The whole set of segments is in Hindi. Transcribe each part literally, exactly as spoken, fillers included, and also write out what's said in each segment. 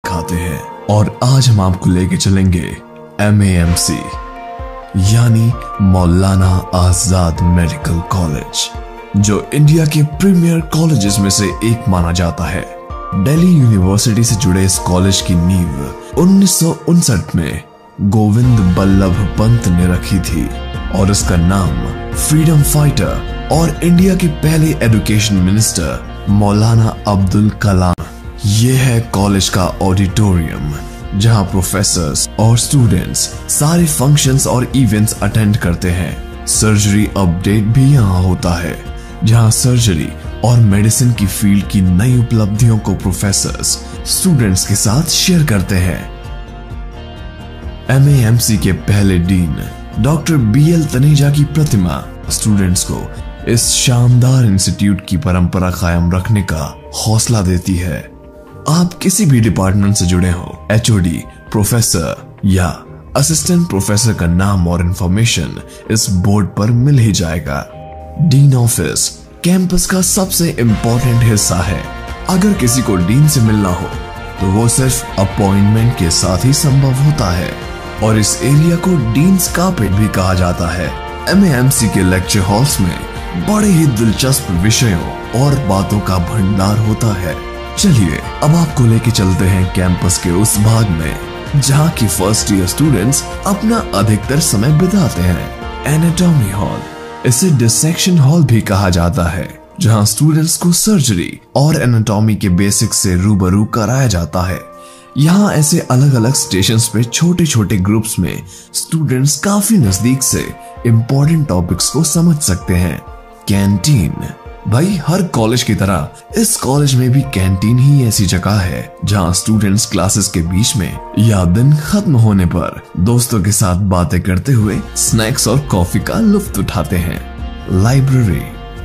खाते हैं। और आज हम आपको लेके चलेंगे एम ए एम सी यानी मौलाना आजाद मेडिकल कॉलेज, जो इंडिया के प्रीमियर कॉलेजेस में से एक माना जाता है। दिल्ली यूनिवर्सिटी से जुड़े इस कॉलेज की नींव उन्नीस सौ उनसठ में गोविंद बल्लभ पंत ने रखी थी और इसका नाम फ्रीडम फाइटर और इंडिया के पहले एजुकेशन मिनिस्टर मौलाना अब्दुल कलाम। ये है कॉलेज का ऑडिटोरियम, जहां प्रोफेसर्स और स्टूडेंट्स सारे फंक्शंस और इवेंट्स अटेंड करते हैं। सर्जरी अपडेट भी यहाँ होता है, जहां सर्जरी और मेडिसिन की फील्ड की नई उपलब्धियों को प्रोफेसर्स स्टूडेंट्स के साथ शेयर करते हैं। एम ए एम सी के पहले dean doctor B L Taneja की प्रतिमा स्टूडेंट्स को इस शानदार इंस्टीट्यूट की परंपरा कायम रखने का हौसला देती है। आप किसी भी डिपार्टमेंट से जुड़े हो, एच ओ डी, प्रोफेसर या असिस्टेंट प्रोफेसर का नाम और इंफॉर्मेशन इस बोर्ड पर मिल ही जाएगा। डीन ऑफिस कैंपस का सबसे इम्पोर्टेंट हिस्सा है। अगर किसी को डीन से मिलना हो तो वो सिर्फ अपॉइंटमेंट के साथ ही संभव होता है और इस एरिया को डीन्स कार्पेट भी कहा जाता है। एम ए एम सी के लेक्चर हॉल्स में बड़े ही दिलचस्प विषयों और बातों का भंडार होता है। चलिए अब आपको लेके चलते हैं कैंपस के उस भाग में जहाँ की फर्स्ट ईयर स्टूडेंट्स अपना अधिकतर समय बिताते हैं। एनाटॉमी हॉल, इसे डिसेक्शन हॉल भी कहा जाता है, जहाँ स्टूडेंट्स को सर्जरी और एनाटॉमी के बेसिक्स से रूबरू कराया जाता है। यहाँ ऐसे अलग अलग स्टेशंस पे छोटे छोटे ग्रुप्स में स्टूडेंट्स काफी नजदीक से इम्पोर्टेंट टॉपिक्स को समझ सकते हैं। कैंटीन, भाई हर कॉलेज की तरह इस कॉलेज में भी कैंटीन ही ऐसी जगह है जहां स्टूडेंट्स क्लासेस के बीच में या दिन खत्म होने पर दोस्तों के साथ बातें करते हुए स्नैक्स और कॉफी का लुत्फ उठाते हैं। लाइब्रेरी,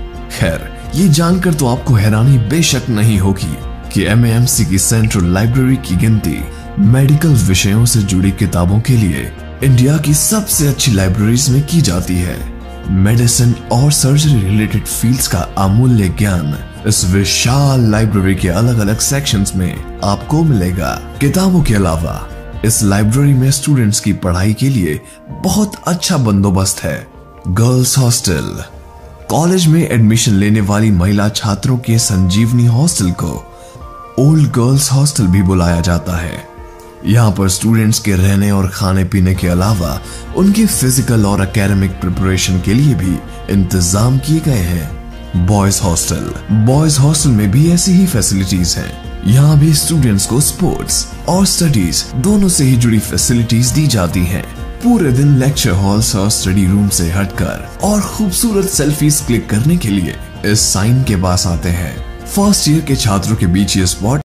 खैर ये जानकर तो आपको हैरानी बेशक नहीं होगी कि एम ए एम सी की सेंट्रल लाइब्रेरी की गिनती मेडिकल विषयों से जुड़ी किताबों के लिए इंडिया की सबसे अच्छी लाइब्रेरीज में की जाती है। मेडिसिन और सर्जरी रिलेटेड फील्ड्स का अमूल्य ज्ञान इस विशाल लाइब्रेरी के अलग अलग सेक्शंस में आपको मिलेगा। किताबों के अलावा इस लाइब्रेरी में स्टूडेंट्स की पढ़ाई के लिए बहुत अच्छा बंदोबस्त है। गर्ल्स हॉस्टल, कॉलेज में एडमिशन लेने वाली महिला छात्रों के संजीवनी हॉस्टल को ओल्ड गर्ल्स हॉस्टल भी बुलाया जाता है। यहाँ पर स्टूडेंट्स के रहने और खाने पीने के अलावा उनके फिजिकल और एकेडमिक प्रिपरेशन के लिए भी इंतजाम किए गए हैं। बॉयज हॉस्टल, बॉयज हॉस्टल में भी ऐसी ही फैसिलिटीज हैं। यहाँ भी स्टूडेंट्स को स्पोर्ट्स और स्टडीज दोनों से ही जुड़ी फैसिलिटीज दी जाती हैं। पूरे दिन लेक्चर हॉल्स और स्टडी रूम से हटकर और खूबसूरत सेल्फीज क्लिक करने के लिए इस साइन के पास आते हैं। फर्स्ट ईयर के छात्रों के बीच ये स्पॉट